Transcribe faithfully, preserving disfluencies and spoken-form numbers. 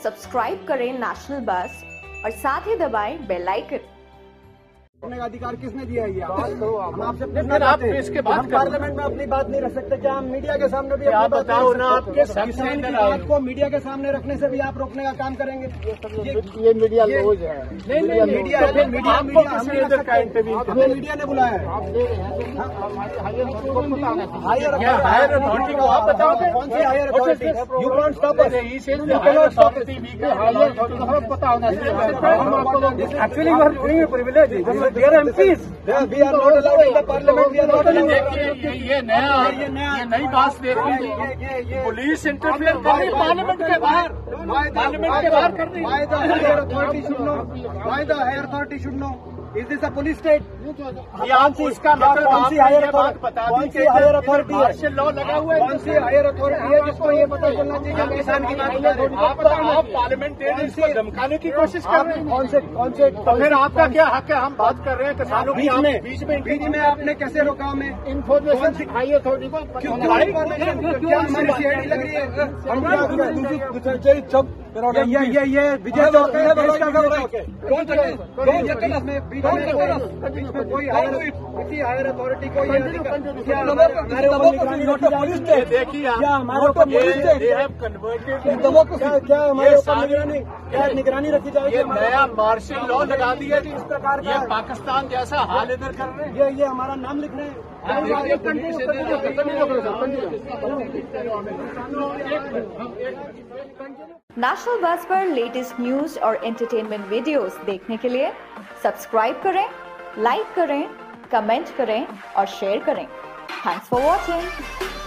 Subscribe करें national बस और साथ ही दबाएं बेल आइकन। करने का अधिकार किसने दिया है? हम आपसे पूछना चाहते हैं इसके बाद पार्लियामेंट में अपनी बात नहीं रख सकते क्या? हम मीडिया के सामने भी आप बताओ ना, आपके किसान की बात को मीडिया के सामने रखने से भी आप रोकने का काम करेंगे? ये मीडिया लोग है, नहीं नहीं मीडिया है, मीडिया मीडिया का इंटरव्यू हमें मीडिया ने बुलाया है। हायर अथॉरिटी को आप बताओ कौन सी higher authority? You can't stop us, you can stop the TV के हायर अथॉरिटी को पता होना चाहिए। Actually we are doing a privilege, they are M Ps. We are not allowed in the parliament. We are not allowed. देखिए ये नया ये नई बात देखिए, पुलिस इंटरफेयर कर रही है पार्लियामेंट के बाहर, पार्लियामेंट के बाहर कर रही है। Why the higher authority should know? Why the higher authority should know? Is this a police state? ये आप इसका मतलब कौन सी हायर बात बता कौन सी हायर अथॉरिटी है? मार्शल लॉ लगा हुआ है। कौन सी हायर अथॉरिटी है जिसको ये पता चलना चाहिए कि किसान की बात कर रहे हैं? आप आप पार्लियामेंटेरियंस को धमकाने की कोशिश कर रहे हैं। कौन से कौन से तो फिर आपका क्या हक है? हम बात कर रहे हैं किसानों की, बीच में बीच में बीच में आपने कैसे रोका हमें? इन्फॉर्मेशन हाई अथॉरिटी को क्यों क्या हमारी सीआईडी लग रही है? हम ये ये ये विजय चौक है, देश का गौरव है। कौन बीच में कोई हायर किसी हायर अथॉरिटी को ये देखिए क्या हमारे ऊपर क्या हमारे ऊपर निगरानी क्या निगरानी रखी जाएगी? ये नया मार्शल लॉ लगा दिया जी इस प्रकार का। पाकिस्तान जैसा हाल इधर कर रहे हैं। ये ये हमारा नाम लिख रहे हैं। नेशनल बस पर लेटेस्ट न्यूज और एंटरटेनमेंट वीडियोस देखने के लिए सब्सक्राइब करें, लाइक करें, कमेंट करें और शेयर करें। Thanks for watching.